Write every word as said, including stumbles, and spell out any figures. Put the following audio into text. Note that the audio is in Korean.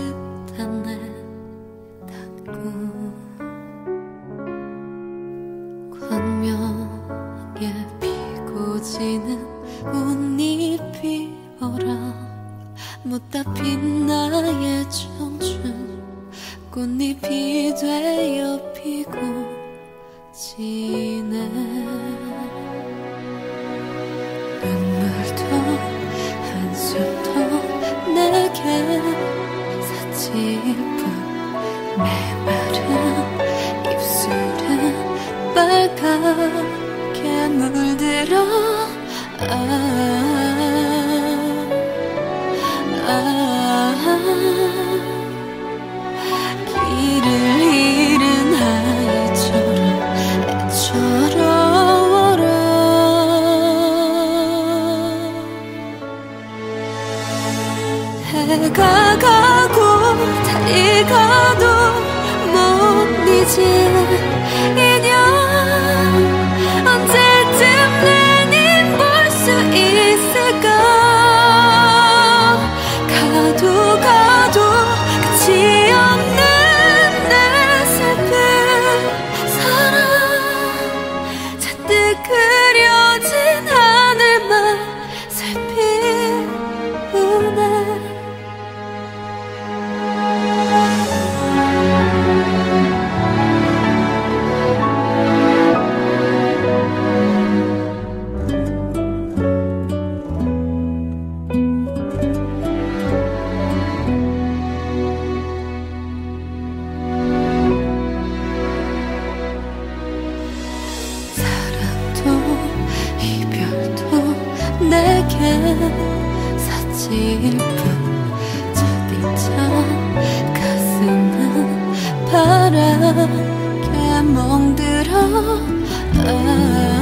듯한 내 꿈 광명에 피고 지는 꽃잎이 오라 못다 핀 나의 청춘 꽃잎이 되어 피고 지네 눈물도 한숨도 내게 사치뿐 메마른 입술은 빨갛게 물들어 아, 아, 길을 잃은 아이처럼 애처로워라 해가 가고 달이 가도 못 잊은 인연 언제쯤 내님 볼 수 있을까 가도 가도 끝이 없는 내 슬픈 사랑 잔뜩 그려진 하늘만 살피우네 사치일 뿐 차디찬 가슴은 바람에 멍들어 아